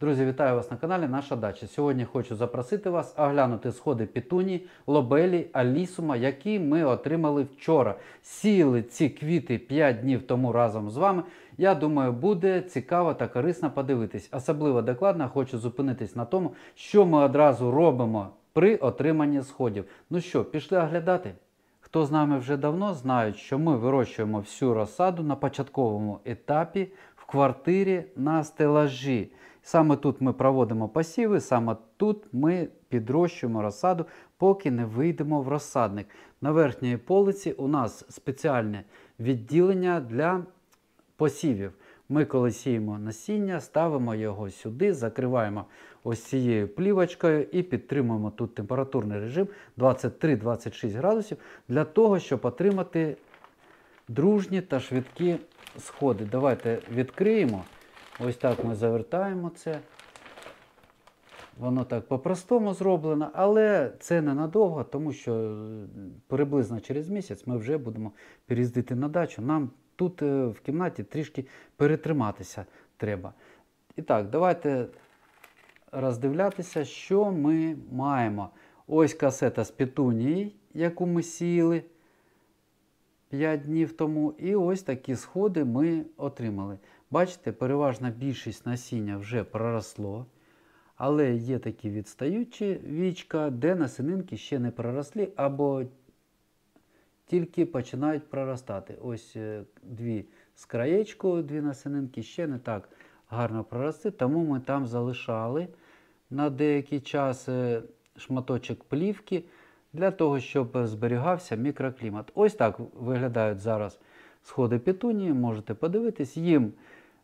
Друзі, вітаю вас на каналі Наша Дача. Сьогодні хочу запросити вас оглянути сходи петунії, лобелі, алісума, які ми отримали вчора. Сіяли ці квіти 5 днів тому разом з вами. Я думаю, буде цікаво та корисно подивитись. Особливо докладно хочу зупинитись на тому, що ми одразу робимо при отриманні сходів. Ну що, пішли оглядати? Хто з нами вже давно, знають, що ми вирощуємо всю розсаду на початковому етапі в квартирі на стелажі. Саме тут ми проводимо посіви, саме тут ми підрощуємо розсаду, поки не вийдемо в розсадник. На верхній полиці у нас спеціальне відділення для посівів. Ми, коли сіємо насіння, ставимо його сюди, закриваємо ось цією плівочкою і підтримуємо тут температурний режим 23-26 градусів для того, щоб отримати дружні та швидкі сходи. Давайте відкриємо. Ось так ми завертаємо це. Воно так по-простому зроблено, але це ненадовго, тому що приблизно через місяць ми вже будемо переїздити на дачу. Нам тут в кімнаті трішки перетриматися треба. І так, давайте роздивлятися, що ми маємо. Ось касета з петунії, яку ми сіяли 5 днів тому. І ось такі сходи ми отримали. Бачите, переважна більшість насіння вже проросло, але є такі відстаючі вічка, де насінинки ще не проросли або тільки починають проростати. Ось дві з краєчку, дві насінинки ще не так гарно проросли, тому ми там залишали на деякий час шматочок плівки для того, щоб зберігався мікроклімат. Ось так виглядають зараз сходи петунії, можете подивитись. Їм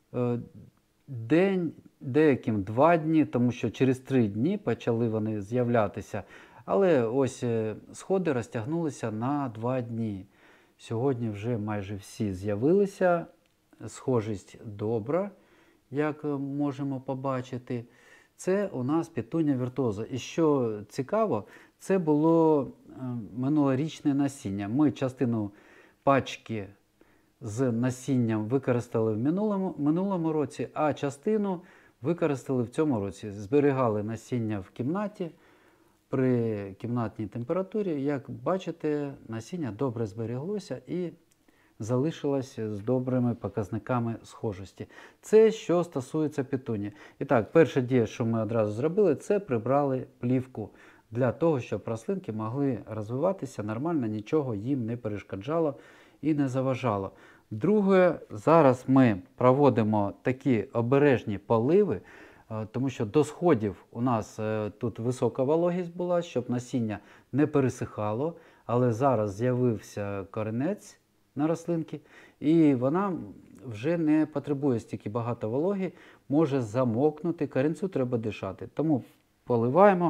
день, деяким 2 дні, тому що через 3 дні почали вони з'являтися. Але ось сходи розтягнулися на 2 дні. Сьогодні вже майже всі з'явилися. Схожість добра, як можемо побачити. Це у нас петунія віртуоза. І що цікаво, це було минулорічне насіння. Ми частину пачки з насінням використали в минулому році, а частину використали в цьому році. Зберігали насіння в кімнаті при кімнатній температурі. Як бачите, насіння добре зберіглося і залишилося з добрими показниками схожості. Це що стосується петунії. І так, перша дія, що ми одразу зробили, це прибрали плівку для того, щоб рослинки могли розвиватися нормально, нічого їм не перешкоджало і не заважало. Друге, зараз ми проводимо такі обережні поливи, тому що до сходів у нас тут висока вологість була, щоб насіння не пересихало, але зараз з'явився коренець на рослинки, і вона вже не потребує стільки багато вологи, може замокнути, коренцю треба дишати. Тому поливаємо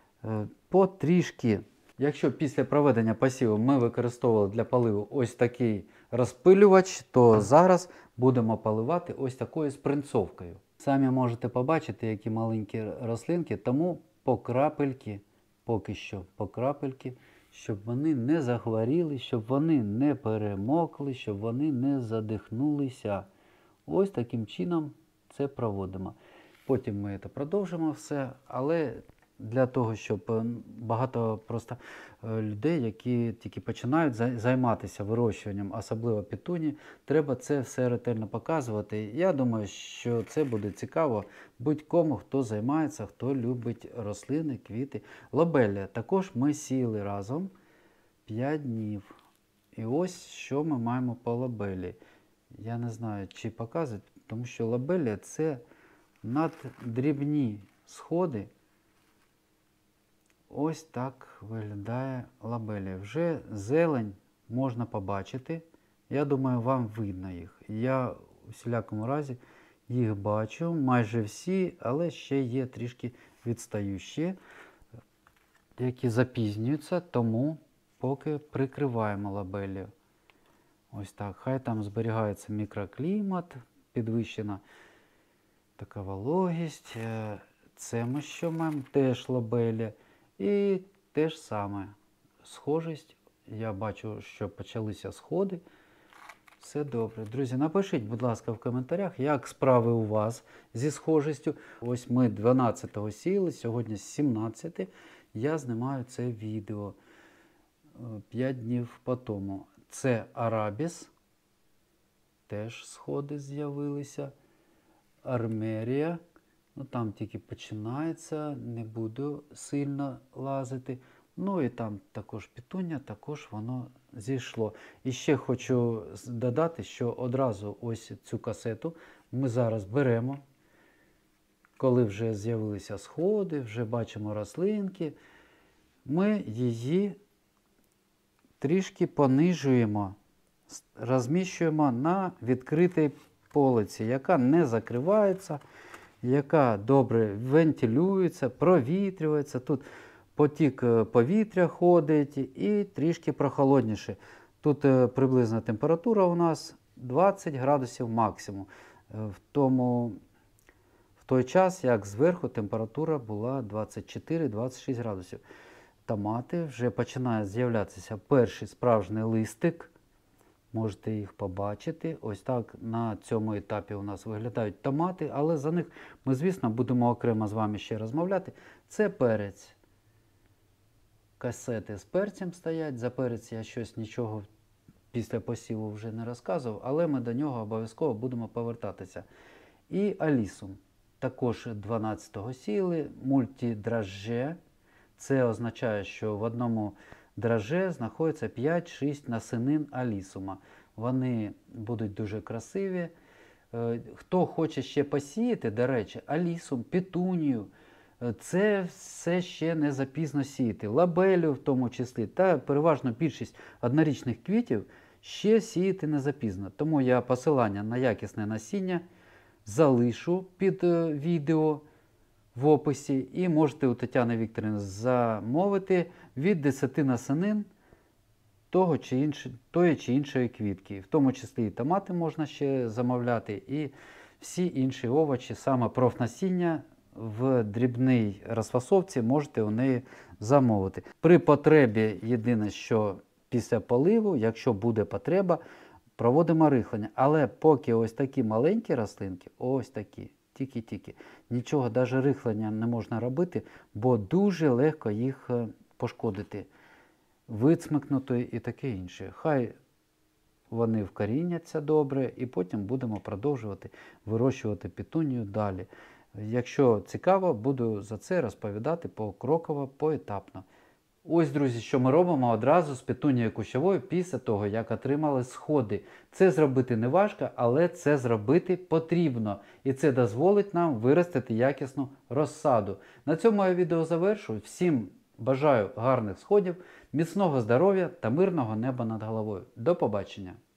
потрішки. Якщо після проведення посіву ми використовували для поливу ось такий розпилювач, то зараз будемо поливати ось такою спринцовкою. Самі можете побачити, які маленькі рослинки, тому по крапельки, поки що по крапельки, щоб вони не захворіли, щоб вони не перемокли, щоб вони не задихнулися. Ось таким чином це проводимо. Потім ми це продовжимо все, але для того, щоб багато просто людей, які тільки починають займатися вирощуванням, особливо петунії, треба це все ретельно показувати. Я думаю, що це буде цікаво будь-кому, хто займається, хто любить рослини, квіти. Лобелія також ми сіяли разом 5 днів. І ось що ми маємо по лобелії. Я не знаю, чи показувати, тому що лобелія – це наддрібні сходи. Ось так виглядає лобелія. Вже зелень можна побачити. Я думаю, вам видно їх. Я у всілякому разі їх бачу, майже всі, але ще є трішки відстаючі, які запізнюються, тому поки прикриваємо лобелію. Ось так. Хай там зберігається мікроклімат, підвищена така вологість. Це ми що маємо? Теж лобелія. І те ж саме, схожість, я бачу, що почалися сходи, Все добре. Друзі, напишіть, будь ласка, в коментарях, як справи у вас зі схожістю. Ось ми 12-го сіяли, сьогодні 17 я знімаю це відео 5 днів по тому. Це Арабіс, теж сходи з'явилися. Армерія, ну там тільки починається, не буду сильно лазити. Ну і там також петунія, також воно зійшло. І ще хочу додати, що одразу ось цю касету ми зараз беремо, коли вже з'явилися сходи, вже бачимо рослинки, ми її трішки понижуємо, розміщуємо на відкритій полиці, яка не закривається, яка добре вентилюється, провітрюється. Тут потік повітря ходить і трішки прохолодніше. Тут приблизна температура у нас 20 градусів максимум. В той час, як зверху температура була 24-26 градусів. Томати, вже починає з'являтися перший справжній листик. Можете їх побачити. Ось так на цьому етапі у нас виглядають томати, але за них ми, звісно, будемо окремо з вами ще розмовляти. Це перець. Касети з перцем стоять. За перець я щось нічого після посіву вже не розказував, але ми до нього обов'язково будемо повертатися. І алісум. Також 12-го сіяли, мультидражже. Це означає, що в одному драже знаходиться 5-6 насінин алісума. Вони будуть дуже красиві. Хто хоче ще посіяти, до речі, алісум, петунію, це все ще не запізно сіяти. Лабелю в тому числі, та переважно більшість однорічних квітів ще сіяти не запізно. Тому я посилання на якісне насіння залишу під відео в описі, і можете у Тетяни Вікторівни замовити від 10 насінин тої чи іншої квітки. В тому числі і томати можна ще замовляти, і всі інші овочі, саме профнасіння в дрібній розфасовці можете у неї замовити. При потребі, єдине, що після поливу, якщо буде потреба, проводимо рихлення. Але поки ось такі маленькі рослинки, ось такі, тільки-тільки, нічого, навіть рихлення не можна робити, бо дуже легко їх пошкодити, вицмикнути і таке інше. Хай вони вкоріняться добре, і потім будемо продовжувати вирощувати петунію далі. Якщо цікаво, буду за це розповідати покроково, поетапно. Ось, друзі, що ми робимо одразу з петунією кущовою після того, як отримали сходи. Це зробити не важко, але це зробити потрібно. І це дозволить нам виростити якісну розсаду. На цьому я відео завершую. Всім бажаю гарних сходів, міцного здоров'я та мирного неба над головою. До побачення!